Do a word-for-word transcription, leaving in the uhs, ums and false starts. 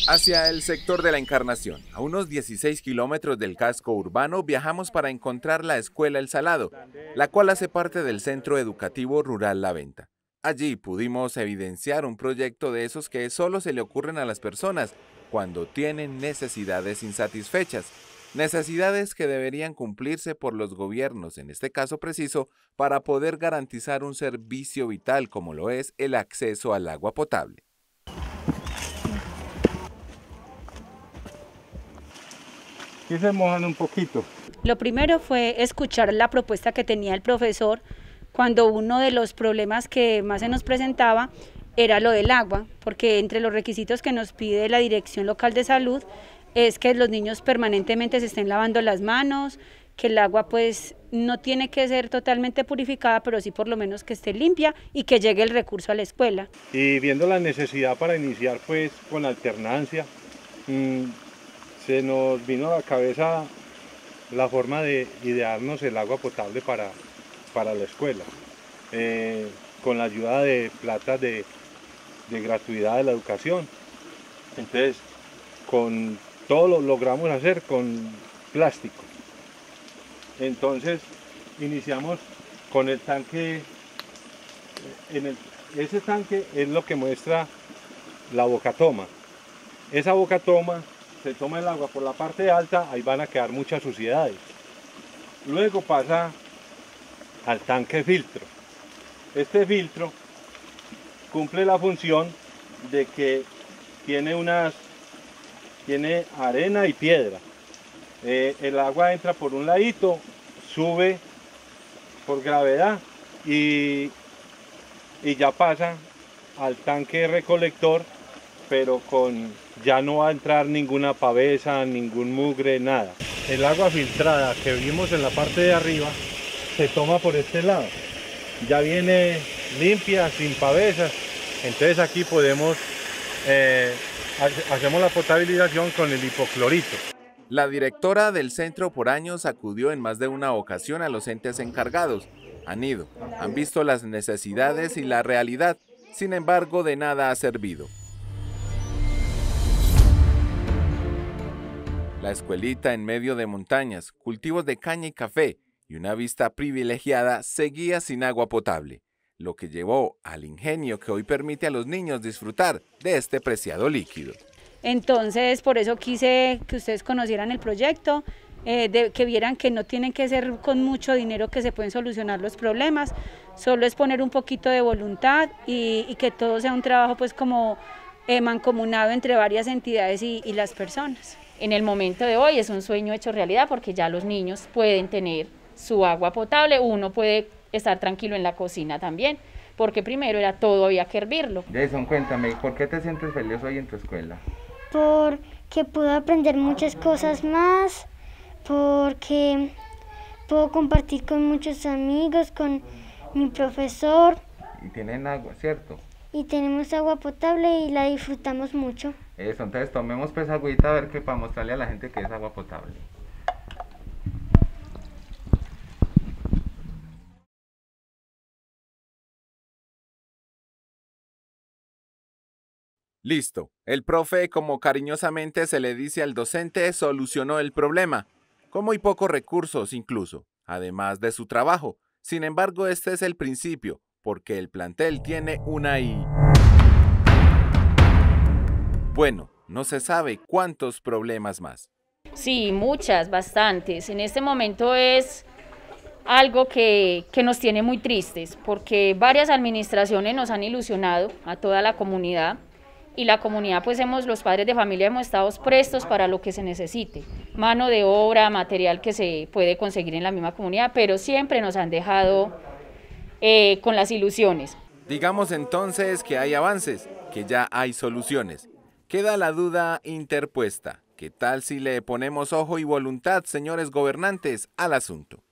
Hacia el sector de la Encarnación, a unos dieciséis kilómetros del casco urbano, viajamos para encontrar la Escuela El Salado, la cual hace parte del Centro Educativo Rural La Venta. Allí pudimos evidenciar un proyecto de esos que solo se le ocurren a las personas cuando tienen necesidades insatisfechas, necesidades que deberían cumplirse por los gobiernos, en este caso preciso, para poder garantizar un servicio vital como lo es el acceso al agua potable. Aquí se mojan un poquito. Lo primero fue escuchar la propuesta que tenía el profesor cuando uno de los problemas que más se nos presentaba era lo del agua, porque entre los requisitos que nos pide la Dirección Local de Salud es que los niños permanentemente se estén lavando las manos, que el agua pues no tiene que ser totalmente purificada, pero sí por lo menos que esté limpia y que llegue el recurso a la escuela. Y viendo la necesidad para iniciar pues con alternancia, mmm, se nos vino a la cabeza la forma de idearnos el agua potable para, para la escuela, eh, con la ayuda de plata de, de gratuidad de la educación. Entonces, con todo lo logramos hacer con plástico. Entonces, iniciamos con el tanque. En el, ese tanque es lo que muestra la bocatoma. Esa bocatoma se toma el agua por la parte alta, ahí van a quedar muchas suciedades. Luego pasa al tanque filtro. Este filtro cumple la función de que tiene unas, tiene arena y piedra. Eh, el agua entra por un ladito, sube por gravedad y, y ya pasa al tanque recolector, pero con ya no va a entrar ninguna pavesa, ningún mugre, nada. El agua filtrada que vimos en la parte de arriba se toma por este lado. Ya viene limpia, sin pavesas. Entonces aquí podemos, eh, hacemos la potabilización con el hipoclorito. La directora del centro por años acudió en más de una ocasión a los entes encargados. Han ido, han visto las necesidades y la realidad. Sin embargo, de nada ha servido. La escuelita en medio de montañas, cultivos de caña y café y una vista privilegiada seguía sin agua potable, lo que llevó al ingenio que hoy permite a los niños disfrutar de este preciado líquido. Entonces, por eso quise que ustedes conocieran el proyecto, eh, de, que vieran que no tienen que ser con mucho dinero que se pueden solucionar los problemas, solo es poner un poquito de voluntad y, y que todo sea un trabajo pues como eh, mancomunado entre varias entidades y, y las personas. En el momento de hoy es un sueño hecho realidad porque ya los niños pueden tener su agua potable, uno puede estar tranquilo en la cocina también, porque primero era todo, había que hervirlo. Jason, cuéntame, ¿por qué te sientes feliz hoy en tu escuela? Porque puedo aprender muchas cosas más, porque puedo compartir con muchos amigos, con mi profesor. Y tienen agua, ¿cierto? Y tenemos agua potable y la disfrutamos mucho. Eso, entonces tomemos pues agüita a ver que para mostrarle a la gente que es agua potable. Listo, el profe, como cariñosamente se le dice al docente, solucionó el problema, con muy pocos recursos incluso, además de su trabajo. Sin embargo, este es el principio, porque el plantel tiene una y... Bueno, no se sabe cuántos problemas más. Sí, muchas, bastantes. En este momento es algo que, que nos tiene muy tristes, porque varias administraciones nos han ilusionado a toda la comunidad, y la comunidad, pues hemos, los padres de familia hemos estado prestos para lo que se necesite, mano de obra, material que se puede conseguir en la misma comunidad, pero siempre nos han dejado eh, con las ilusiones. Digamos entonces que hay avances, que ya hay soluciones. Queda la duda interpuesta. ¿Qué tal si le ponemos ojo y voluntad, señores gobernantes, al asunto?